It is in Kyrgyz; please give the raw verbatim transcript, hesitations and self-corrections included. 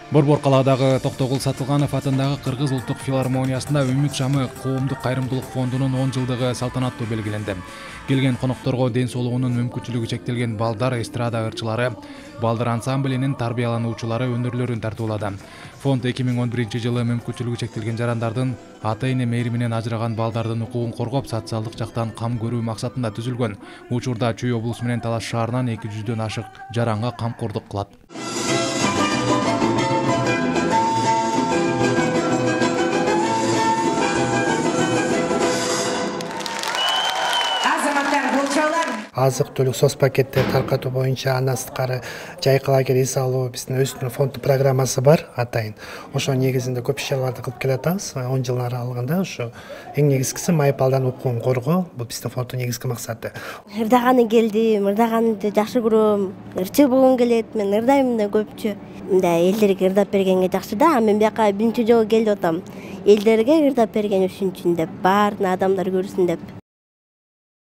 Борбор калаадагы Токтогул Сатылганов атындагы Кыргыз улуттук филармониясында Үмүт шамы коомдук кайрымдуулук фондунун он жылдыгы салтанаттуу белгиленди. Келген конокторго ден соолугунун мүмкүнчүлүгү чектелген балдар, эстрада ырчылары, балдар ансамблинин тарбиялануучулары өнөрлөрүн тартуулады. Фонд эки миң он биринчи жылы мүмкүнчүлүгү чектелген жарандардын ата-эне мээриминен ажыраган балдардын укугун коргоп, социалдык жактан кам көрүү максатында түзүлгөн. Учурда Чүй облусу менен Талаш шаарынан эки жүздөн ашык жаранга камкордук кылат. Азык түлүк соц пакеттер таркатуу боюнча ана сырткары жайкы лагерь эс алуу биздин өзүбүздүн фонддук программасы бар атайын. Ошонун негизинде көп иш-чараларды кылып келатабыз. он жыл аралыгында ушу эң негизгиси майып балдардын укугун коргоо, бул биздин фонддун негизги максаты. Ырдаганы келдим, ырдаганды жакшы көрөм. Ырчы болгум келет, мен ырдайм да көпчү. Мындай элдерге ырдап бергенге жакшы да, мен бияка биринчи жолу келип атам. Элдерге ырдап берген үчүн деп, баардык адамдар көрсүн деп.